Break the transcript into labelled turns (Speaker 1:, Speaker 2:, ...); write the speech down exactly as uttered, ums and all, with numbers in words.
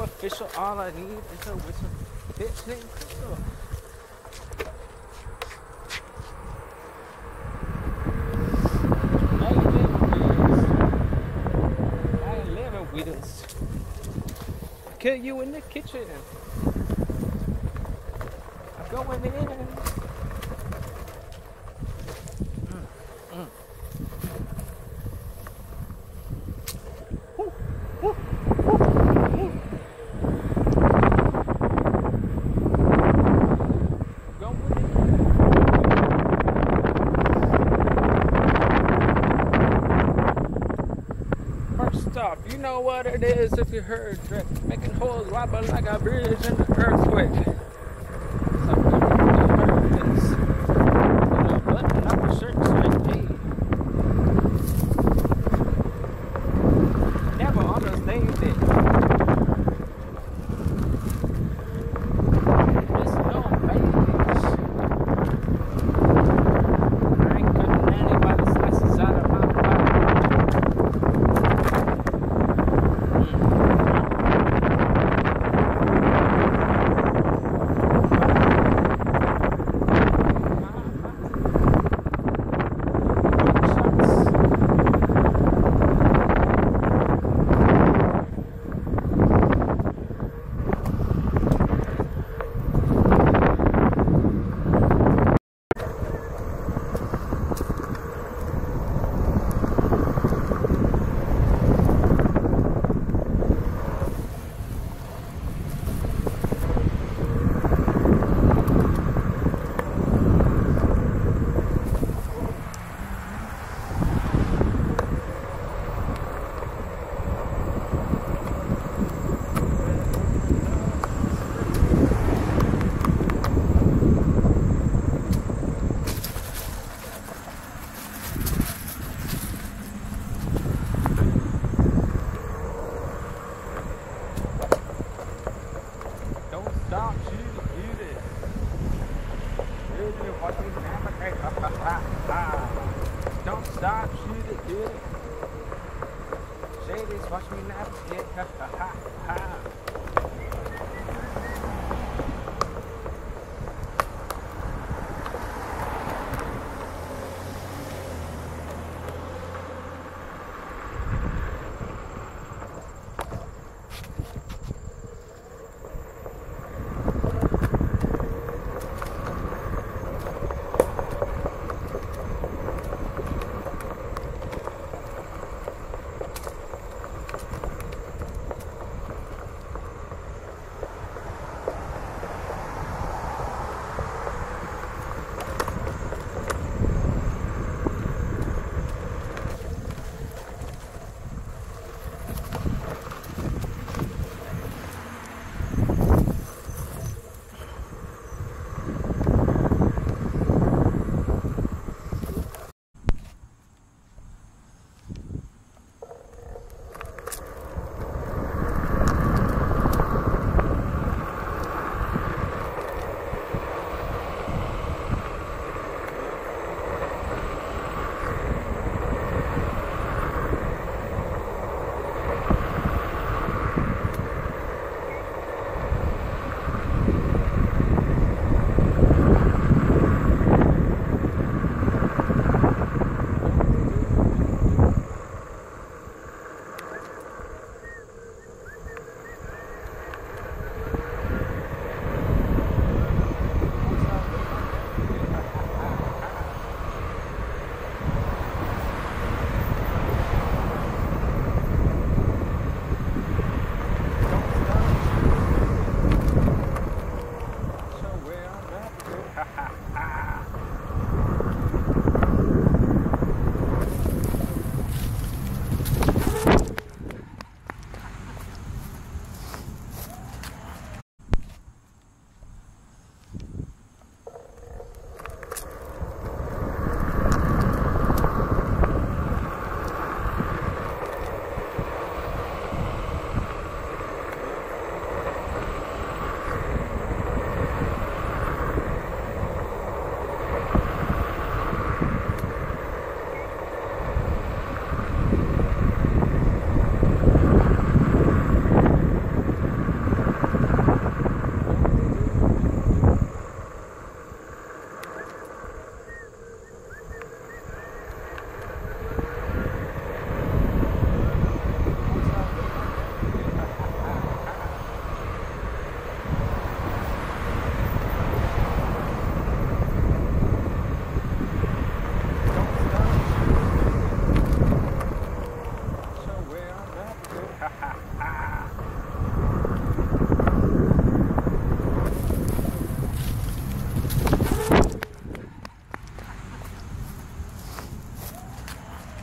Speaker 1: official. All I need is a whistle. Bitch named Crystal. I live with us. Kill you in the kitchen. I'm going in. Mm, mm. Woo, woo, woo, woo. Going in. First off, you know what it is if you heard drip, making holes wobble like a bridge in the earthquake. Something you heard this. You know, button up your shirt like hey. Never understand it. Just no babies. I ain't cutting anybody's slices out of my body. Stop shooting, shoot it. Watch me navigate. Ha ha ha ha. Don't stop, shoot it, shoot it. Shadies, watch me navigate. Ha ha ha ha.